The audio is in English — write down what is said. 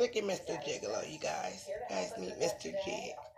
Look at Mr. Gigolo, you guys. Guys, meet Mr. Jig.